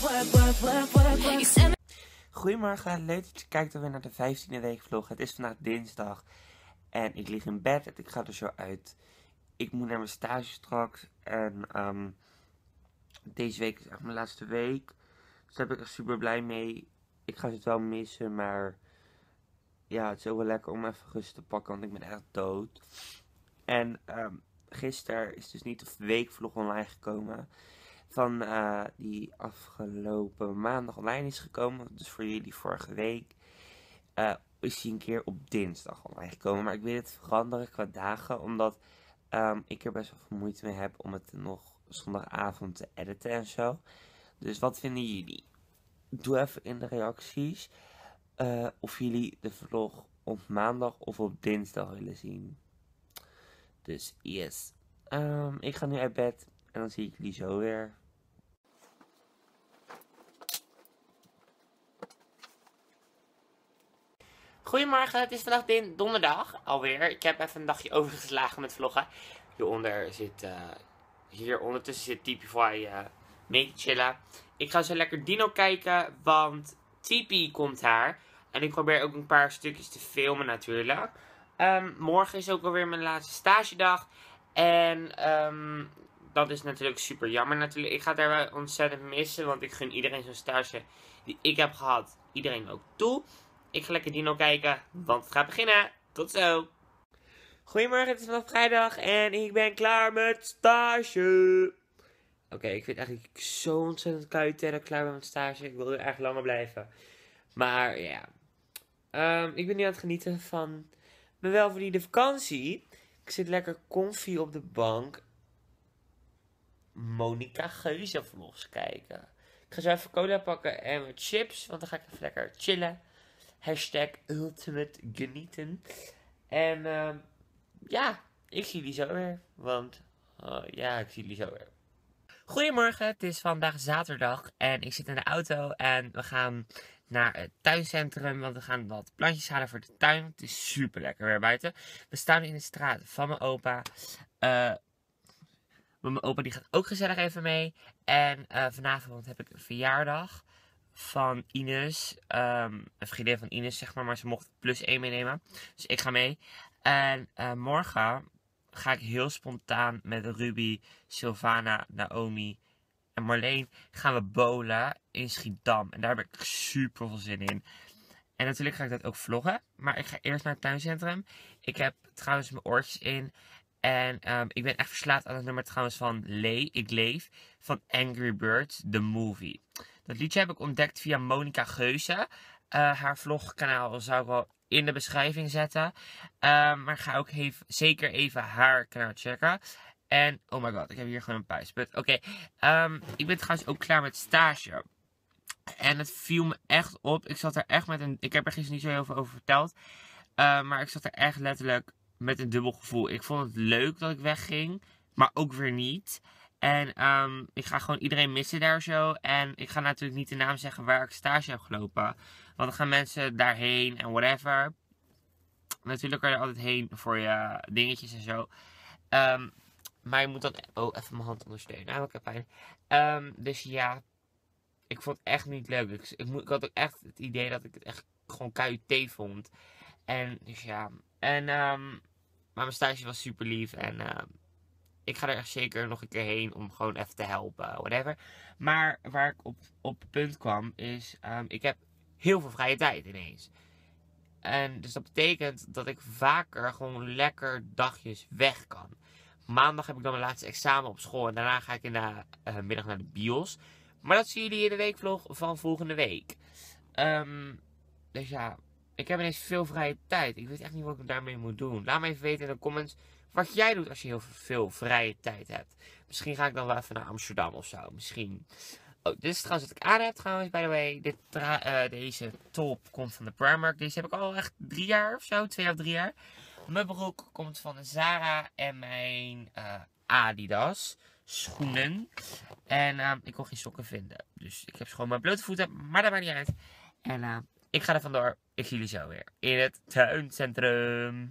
Goedemorgen, leuk dat je kijkt alweer naar de 15e weekvlog. Het is vandaag dinsdag en ik lig in bed en ik ga er zo uit. Ik moet naar mijn stage straks en deze week is echt mijn laatste week. Dus daar ben ik echt super blij mee. Ik ga het wel missen, maar ja, het is ook wel lekker om even rust te pakken, want ik ben echt dood. En gisteren is dus niet de weekvlog online gekomen van die afgelopen maandag online is gekomen. Dus voor jullie vorige week is die een keer op dinsdag online gekomen. Maar ik wil het veranderen qua dagen, omdat ik er best wel veel moeite mee heb om het nog zondagavond te editen en zo. Dus wat vinden jullie? Doe even in de reacties of jullie de vlog op maandag of op dinsdag willen zien. Dus yes. Ik ga nu uit bed en dan zie ik jullie zo weer. Goedemorgen, het is vandaag donderdag alweer. Ik heb even een dagje overgeslagen met vloggen. Hier ondertussen zit Typify mee te chillen. Ik ga zo lekker Dino kijken, want Tipi komt haar. En ik probeer ook een paar stukjes te filmen natuurlijk. Morgen is ook alweer mijn laatste stagedag. En dat is natuurlijk super jammer natuurlijk. Ik ga het er wel ontzettend missen, want ik gun iedereen zo'n stage die ik heb gehad. Iedereen ook toe. Ik ga lekker Dino kijken, want het gaat beginnen. Tot zo. Goedemorgen, het is vandaag vrijdag en ik ben klaar met stage. Oké, ik vind eigenlijk zo ontzettend kuit dat ik klaar ben met stage. Ik wil er echt langer blijven. Maar ja, ik ben nu aan het genieten van mijn welverdiende vakantie. Ik zit lekker comfy op de bank. Monica Geuze vlogs kijken. Ik ga zo even cola pakken en wat chips, want dan ga ik even lekker chillen. Hashtag ultimate genieten. En ja, ik zie jullie zo weer. Want ik zie jullie zo weer. Goedemorgen, het is vandaag zaterdag en ik zit in de auto en we gaan naar het tuincentrum, want we gaan wat plantjes halen voor de tuin. Het is super lekker weer buiten. We staan in de straat van mijn opa. Mijn opa die gaat ook gezellig even mee. En vanavond heb ik een verjaardag van Ines. Een vriendin van Ines, zeg maar ze mocht +1 meenemen. Dus ik ga mee. En morgen ga ik heel spontaan met Ruby, Sylvana, Naomi en Marleen gaan we bowlen in Schiedam. En daar heb ik super veel zin in. En natuurlijk ga ik dat ook vloggen. Maar ik ga eerst naar het tuincentrum. Ik heb trouwens mijn oortjes in. En ik ben echt verslaafd aan het nummer trouwens van Ik Leef. Van Angry Birds, The Movie. Dat liedje heb ik ontdekt via Monica Geuze. Haar vlogkanaal zou ik wel in de beschrijving zetten. Maar ga ook zeker even haar kanaal checken. En, oh my god, ik heb hier gewoon een puisput. Oké, ik ben trouwens ook klaar met stage. En het viel me echt op. Ik zat er echt ik heb er gisteren niet zo heel veel over verteld. Maar ik zat er echt letterlijk met een dubbel gevoel. Ik vond het leuk dat ik wegging. Maar ook weer niet. En ik ga gewoon iedereen missen daar zo. En ik ga natuurlijk niet de naam zeggen waar ik stage heb gelopen. Want dan gaan mensen daarheen en whatever. Natuurlijk kan je er altijd heen voor je dingetjes en zo. Maar je moet dan... Oh, even mijn hand ondersteunen. Nou, ik heb pijn. Dus ja, ik vond het echt niet leuk. Ik had ook echt het idee dat ik het echt gewoon KUT vond. En dus ja. En maar mijn stage was super lief. En ik ga er echt zeker nog een keer heen om gewoon even te helpen. Whatever. Maar waar ik op het punt kwam is... ik heb heel veel vrije tijd ineens. En dus dat betekent dat ik vaker gewoon lekker dagjes weg kan. Maandag heb ik dan mijn laatste examen op school. En daarna ga ik in de middag naar de bios. Maar dat zien jullie in de weekvlog van volgende week. Dus ja, ik heb ineens veel vrije tijd. Ik weet echt niet wat ik daarmee moet doen. Laat me even weten in de comments wat jij doet als je heel veel vrije tijd hebt. Misschien ga ik dan wel even naar Amsterdam of zo. Misschien. Oh, dit is trouwens wat ik aan heb trouwens, by the way. Deze top komt van de Primark. Deze heb ik al echt 3 jaar of zo. 2 of 3 jaar. Mijn broek komt van de Zara en mijn Adidas schoenen. En ik kon geen sokken vinden. Dus ik heb gewoon mijn blote voeten. Maar dat maakt niet uit. En ik ga er vandoor. Ik zie jullie zo weer in het tuincentrum.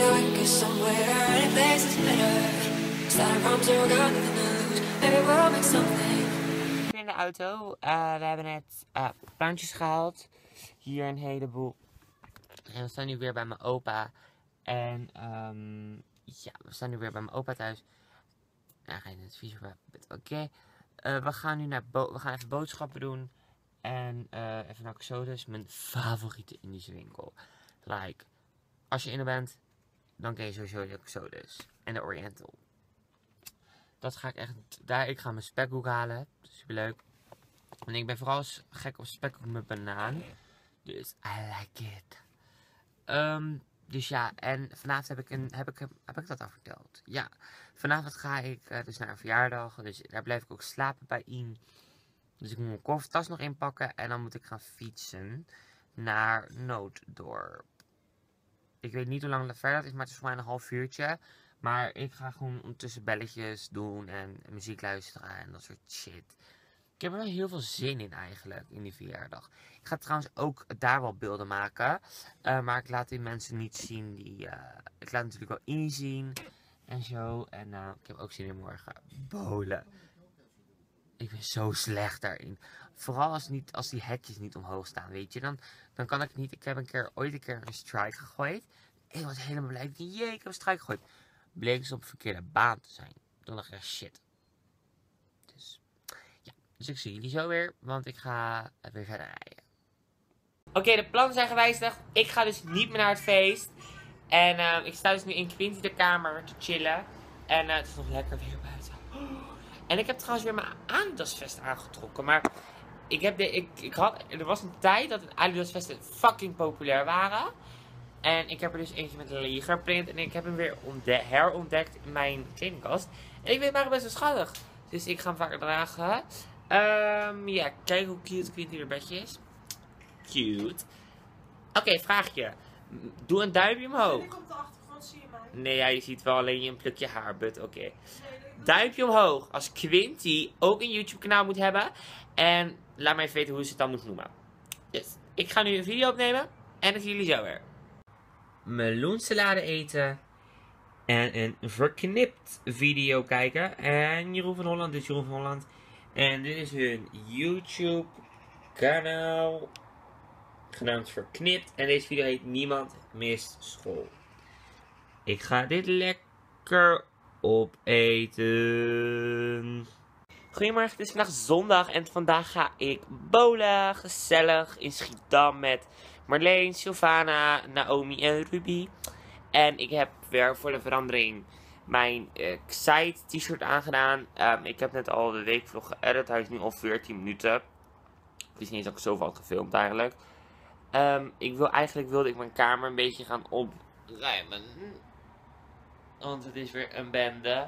we can go somewhere, any place is better. Starting from zero, got nothing to lose. Maybe we'll make something. In de auto. We hebben net plantjes gehaald. Hier een heleboel. En we staan nu weer bij mijn opa. En ja, we staan nu weer bij mijn opa thuis. Nou, ga je het vies oké. We gaan nu we gaan even boodschappen doen. En even naar Exodus, mijn favoriete Indische winkel. Like, als je in er bent, dan ken je sowieso de Exodus en de Oriental. Dat ga ik echt, ik ga mijn spekkoek halen, super leuk. En ik ben vooral gek op spekkoek met banaan. Dus I like it. Dus ja, en vanavond heb ik dat al verteld? Ja, vanavond ga ik dus naar een verjaardag. Dus daar blijf ik ook slapen bij Ien. Dus ik moet mijn koffertas nog inpakken. En dan moet ik gaan fietsen naar Nooddorp. Ik weet niet hoe lang dat verder is, maar het is voor mij een half uurtje. Maar ik ga gewoon ondertussen belletjes doen en muziek luisteren en dat soort shit. Ik heb er wel heel veel zin in eigenlijk, in die verjaardag. Ik ga trouwens ook daar wel beelden maken. Maar ik laat die mensen niet zien die... ik laat natuurlijk wel inzien en zo. En ik heb ook zin in morgen bowlen. Ik ben zo slecht daarin. Vooral als die hekjes niet omhoog staan, weet je. Dan kan ik het niet. Ik heb ooit een keer een strike gegooid. En ik was helemaal blij. Ik dacht, jee, ik heb een strike gegooid. Bleek ze op de verkeerde baan te zijn. Toen dacht ik echt, shit. Dus ik zie jullie zo weer, want ik ga weer verder rijden. Oké, de plannen zijn gewijzigd. Ik ga dus niet meer naar het feest. En ik sta dus nu in Quinty de kamer te chillen. En het is nog lekker weer buiten. En ik heb trouwens weer mijn Adidas vest aangetrokken. Maar er was een tijd dat de Adidas vesten fucking populair waren. En ik heb er dus eentje met een legerprint. En ik heb hem weer herontdekt in mijn kledingkast. En ik vind hem eigenlijk best wel schattig. Dus ik ga hem vaker dragen. Ja, kijk hoe cute Quinty erbij is. Cute. Oké, vraagje. Doe een duimpje omhoog. Ik op de achtergrond zie je mij. Nee, ja, je ziet wel alleen een plukje haarbut. Oké. Duimpje omhoog als Quinty ook een YouTube kanaal moet hebben. En laat mij even weten hoe ze het dan moet noemen. Dus ik ga nu een video opnemen. En dan zien jullie zo weer. Meloensalade eten. En een verknipt video kijken. En Jeroen van Holland, dit is Jeroen van Holland. En dit is hun YouTube kanaal. Genaamd Verknipt. En deze video heet Niemand mist school. Ik ga dit lekker opeten. Goedemorgen, het is vandaag zondag en vandaag ga ik bowlen. Gezellig in Schiedam met Marleen, Sylvana, Naomi en Ruby. En ik heb weer voor de verandering mijn Excite t-shirt aangedaan. Ik heb net al de weekvlog geëdit. Hij is nu al 14 minuten. Het is niet eens dat ik zoveel had gefilmd eigenlijk. Eigenlijk wilde ik mijn kamer een beetje gaan opruimen. Want het is weer een bende.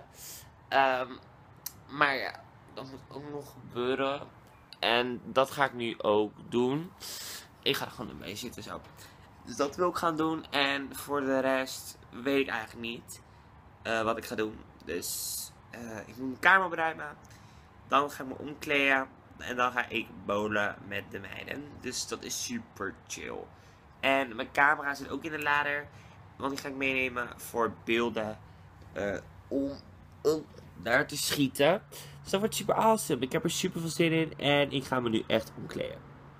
Maar ja, dat moet ook nog gebeuren. En dat ga ik nu ook doen. Ik ga er gewoon mee zitten zo. Dus dat wil ik gaan doen. En voor de rest weet ik eigenlijk niet wat ik ga doen. Dus ik moet mijn kamer opruimen. Dan ga ik me omkleden. En dan ga ik bowlen met de meiden. Dus dat is super chill. En mijn camera zit ook in de lader. Want die ga ik meenemen voor beelden. Om daar te schieten. Dus dat wordt super awesome. Ik heb er super veel zin in. En ik ga me nu echt omkleden.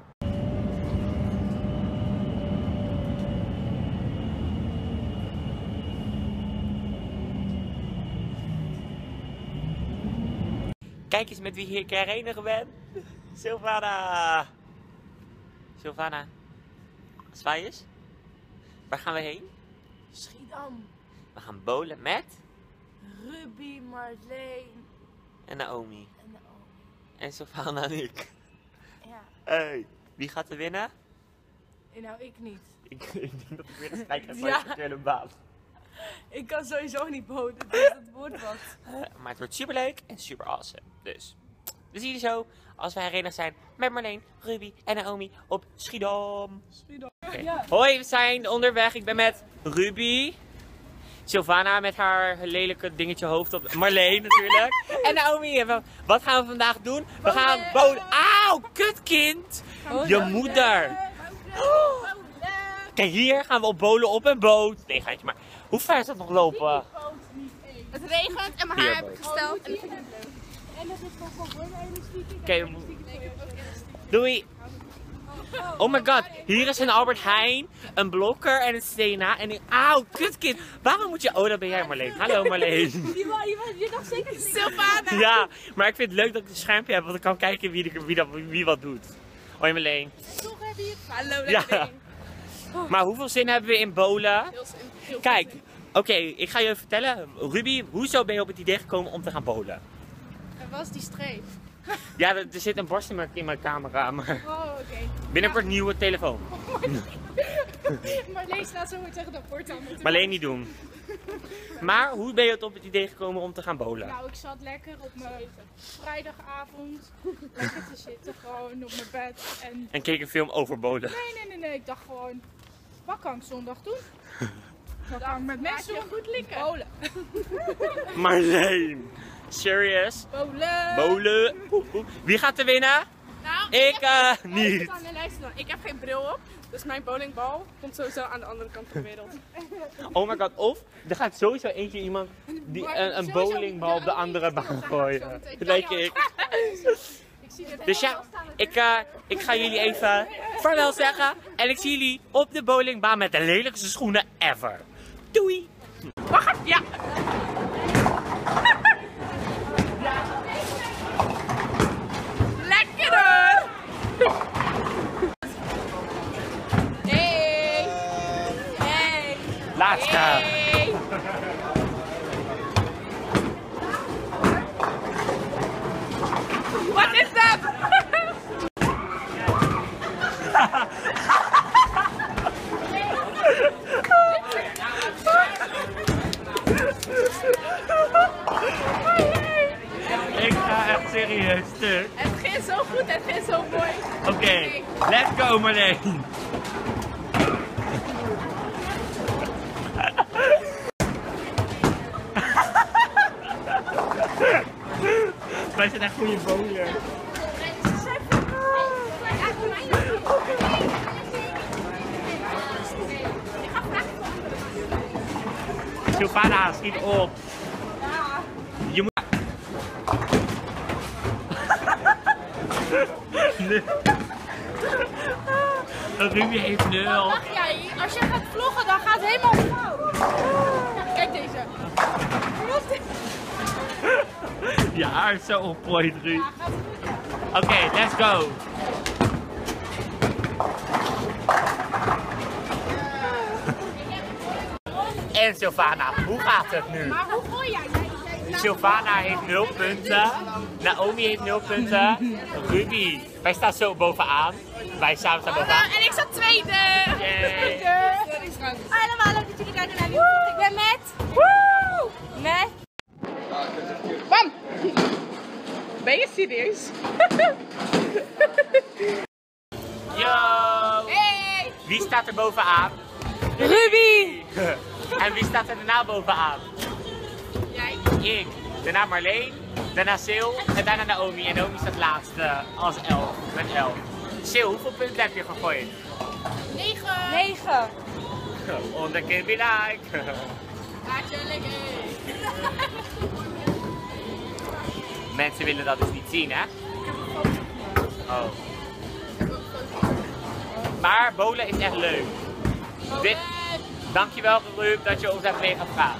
Kijk eens met wie ik herenigd ben. Sylvana. Sylvana. Zwaai eens. Waar gaan we heen? Schiedam. We gaan bowlen met... Ruby, Marleen. En Naomi. En Naomi. En Sylvana en ik. Ja. Hey, wie gaat er winnen? Nou, ik niet. Ik denk dat ik weer een strijd heb van Ja. de verkeerde baan. Ik kan sowieso niet bowlen, dus dat wordt wat. Maar het wordt super leuk en super awesome. Dus we zien jullie zo als wij herenigd zijn met Marleen, Ruby en Naomi op Schiedam. Schiedam. Okay. Ja. Hoi, we zijn onderweg. Ik ben met Ruby. Sylvana met haar lelijke dingetje hoofd op. Marleen natuurlijk. En Naomi. Wat gaan we vandaag doen? We gaan bowlen. Auw, kutkind. Je moeder. Kijk, hier gaan we op bowlen op een boot. Nee, gaatje maar. Hoe ver is dat nog lopen? Het regent en mijn Hier, haar heb ik gesteld. En En dat is gewoon elastiek. Oké, doei. Oh my god, hier is een Albert Heijn, een Blokker en een Stena. En auw, kutkind. Waarom moet je... Oh, daar ben jij Marleen. Hallo Marleen. Je dacht zeker Sylvana. Ja, maar ik vind het leuk dat ik een schermpje heb, want ik kan kijken wie wat doet. Hoi Marleen. Toch heb je het. Hallo, Ja. lekker ding. Maar hoeveel zin hebben we in bowlen? Heel Kijk, oké, ik ga je vertellen. Ruby, hoezo ben je op het idee gekomen om te gaan bowlen? En was die streep? Ja, er zit een borstenmerk in mijn camera, maar Oh, oké. binnenkort nieuwe telefoon. Marleen staat zo weer tegen de poort aan. Marleen niet doen. Maar hoe ben je op het idee gekomen om te gaan bowlen? Nou, ik zat lekker op mijn vrijdagavond. Lekker te zitten, gewoon op mijn bed. En En keek een film over bowlen. nee. Ik dacht gewoon, wat kan ik zondag doen? Wat kan ik met mensen doen? Goed likken. Bowlen. Marleen, serious? Bowlen. Bowlen. Wie gaat er winnen? Nou, Ik niet. Luister dan. Ik heb geen bril op. Dus mijn bowlingbal komt sowieso aan de andere kant van de wereld. Oh my god, of er gaat sowieso eentje iemand die een bowlingbal op de andere baan gooien. Denk ik. Ik zie het Dus ja, ik ga jullie even vaarwel zeggen. En ik zie jullie op de bowlingbaan met de lelijkste schoenen ever. Doei! Wacht, ja! lekker hoor! Hey! Hey! Laatste! Hey! Wat is dat? Ik ga echt serieus stuk. Het ging zo goed, het ging zo mooi. Oké, let's go Marleen! Wij zijn echt goede bowlers. Sylvana, schiet op. Je moet... Ruby heeft 0. Dacht jij, als je gaat vloggen, dan gaat het helemaal fout. Kijk deze. Je haar is zo opgooid, Ruud. Oké, let's go. En Sylvana, hoe gaat het nu? Maar hoe gooi jij? Sylvana heeft 0 punten. Naomi heeft 0 punten. Ruby, wij staan zo bovenaan. Wij samen staan bovenaan. En ik zat tweede. Yay. Allemaal leuk dat jullie kijken naar nieuwe. Ik ben met. Met. Bam! Ben je serieus? Yo! Hey! Wie staat er bovenaan? Ruby! En wie staat er daarna bovenaan? Jij? Ik. Daarna Marleen, daarna Sil en daarna Naomi. En Naomi staat laatste als 11, met 11. Sil, hoeveel punten heb je gegooid? 9. On the can be like. Natuurlijk. Mensen willen dat dus niet zien, hè? Oh. Maar bowlen is echt leuk. Dankjewel, Ruud, dat je ons hebt mee gaat vragen.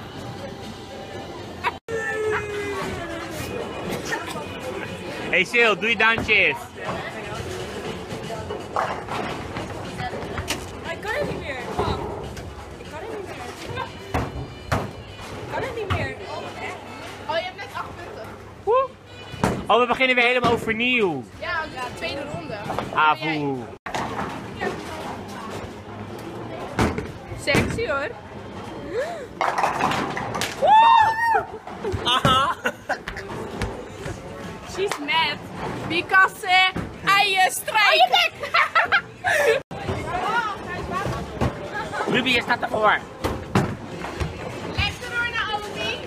Hey Sil, doe je dansjes. Ik kan het niet meer. Wacht. Ik kan het niet meer. Ik kan het niet meer. Oh, je hebt net 8 punten. Woe. Oh, we beginnen weer helemaal overnieuw. Ja, tweede ronde. Avoe. Sexy hoor. Aha. She's mad. Because eigen strijd. Ruby, je staat ervoor. Lekker hoor, Naomi.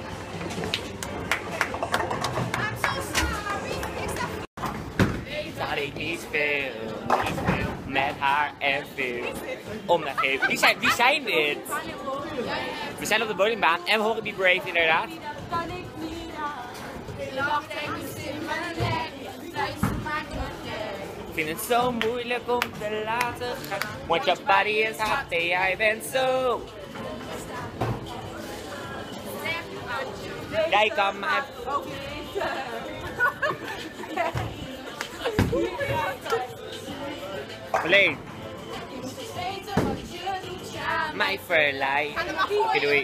I'm so sorry. Ik sta... Dat ik niet veel met haar en veel om naar geven. Wie zijn dit? We zijn op de bowlingbaan en we horen Be Brave inderdaad. Dat kan ik niet aan. Je lacht en je zit mijn nek. Luister maar naar Ik vind het zo moeilijk om te laten gaan. Want je body is hot en jij bent zo. Jij kan mij... Alleen. Mij verleid. Oké, doei.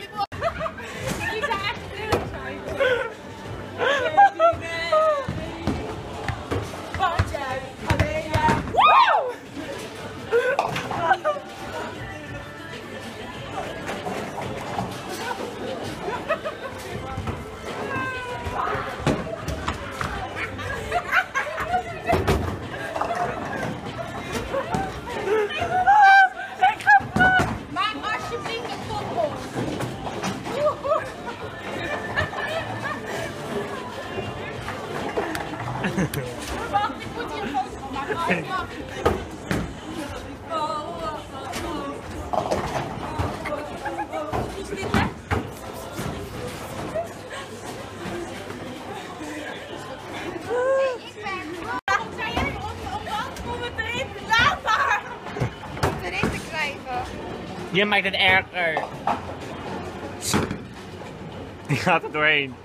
Maak alsjeblieft een foto. Wacht, ik moet hier een foto van maken. Wacht. Is dit weg? Waarom zijn jij om het erin te laten? Om het erin te krijgen. Je maakt het erger. Die gaat er doorheen.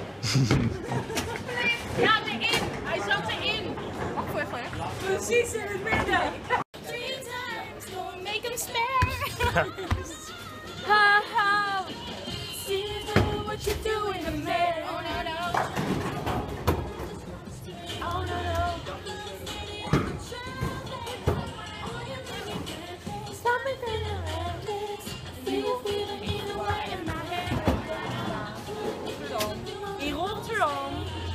Ja, erin. Hij zat erin. Wacht even, hè. Precies in het midden. 3 times, don't make him spare. Ha ha. See what you do in the mirror. Oh no no. Oh no no. Stop me feeling like this. Feel feeling either way in my head. In Rotterdam.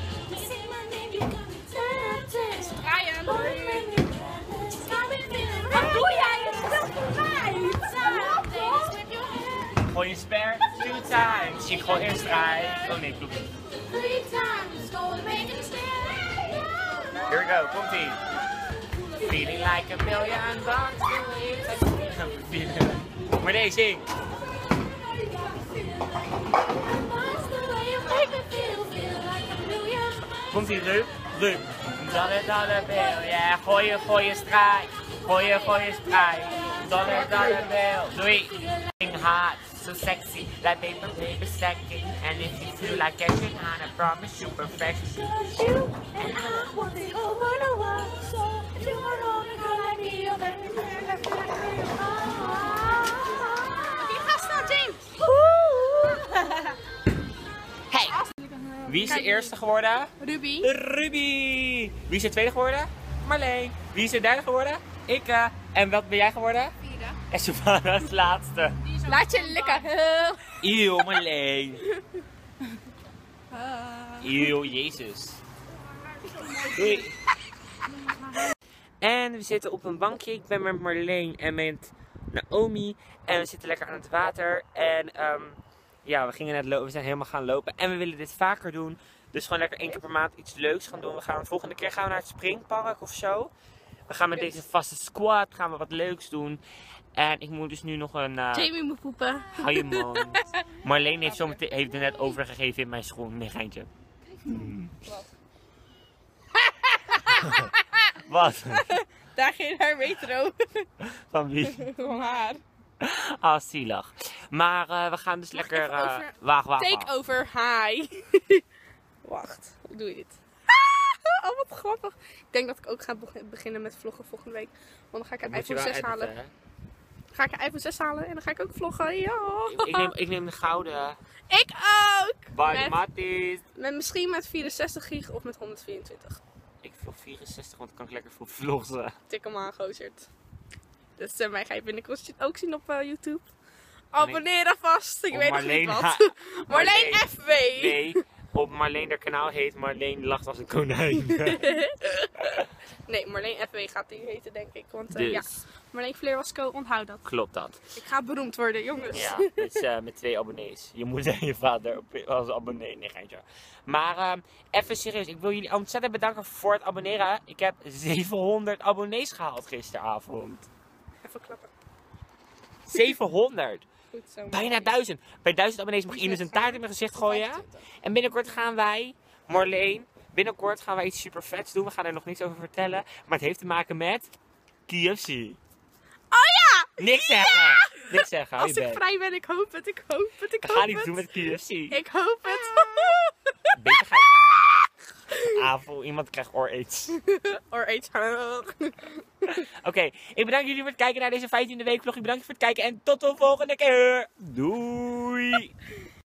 Brian. Wat doe jij? Je speelt voor mij. Gooi je spare 2 times. Ik gooi eerst strijd. Oh nee, klopt niet. 3 times, go and make him stare. Here we go, komt ie. Feeling like a million bucks. Maar nee, zing. Komt ie, Rup? Rup. Dollar bill, ja. Gooi je strijd. Gooi je strijd. Dollar bill. Doei. Hot, so sexy, like paper stacking. And if you feel like catching on, I promise you perfection. You and I want it over the world. So if you want all the girl like me, you'll let me Die gast nou zingt. Hey! Wie is de eerste geworden? Ruby. Ruby! Wie is de tweede geworden? Marleen. Wie is de derde geworden? Ik. En wat ben jij geworden? Vierde. En Savannah is de laatste. Laat je lekker. Eeuw, Marleen. Eeuw, Jezus. Doei. En we zitten op een bankje. Ik ben met Marleen en met Naomi. En we zitten lekker aan het water. En ja, we gingen net lopen. We zijn helemaal gaan lopen. En we willen dit vaker doen. Dus gewoon lekker 1 keer per maand iets leuks gaan doen. We gaan de volgende keer naar het springpark of zo. We gaan met deze vaste squad gaan we wat leuks doen. En ik moet dus nu nog een... Jamie moet poepen. Hou je mond. Marleen heeft er net overgegeven in mijn schoen. Nee, geintje. Wat? Daar ging haar metro. Van wie? Van haar. Ah, zielig. Maar we gaan dus lekker... Wacht. Take over, hi. Wacht, hoe doe je dit? Oh, wat grappig. Ik denk dat ik ook ga beginnen met vloggen volgende week. Want dan ga ik een Moet je iPhone wel 6 halen. editen, Ga ik een iPhone 6 halen en dan ga ik ook vloggen. Ja. Ik neem de gouden. Ik ook. Basmati's. Misschien met 64 gig of met 124. Ik wil 64, want dan kan ik lekker veel vloggen. Tik hem aan, gozerd. Dus mij ga je binnenkort ook zien op YouTube. Abonneer alvast. Ik weet nog niet wat. Marleen FW. Nee, op Marleen haar kanaal heet Marleen lacht als een konijn. Nee, Marleen FW gaat die heten, denk ik. Want Dus. ja, Marleen Vleerwasco, onthoud dat. Klopt dat. Ik ga beroemd worden, jongens. Ja, dit is met 2 abonnees. Je moeder en je vader als abonnee. Nee, geintje. Maar even serieus, ik wil jullie ontzettend bedanken voor het abonneren. Ik heb 700 abonnees gehaald gisteravond. Even klappen. 700! goed zo. Bijna 1000. Bij 1000 abonnees mag Ines een taart in mijn gezicht gooien. En binnenkort gaan wij, Marleen, binnenkort iets super vets doen. We gaan er nog niets over vertellen. Maar het heeft te maken met KFC. Oh ja! Niks zeggen! Niks zeggen, hou Als je ik bek. vrij ben, ik hoop het, ik hoop het, ik We hoop gaan iets het. doen met KFC. Ik hoop het. Beter ga ik... Avond, iemand krijgt oor-aids. Or eet. Oké, ik bedank jullie voor het kijken naar deze 15e week vlog. Ik bedank je voor het kijken en tot de volgende keer. Doei!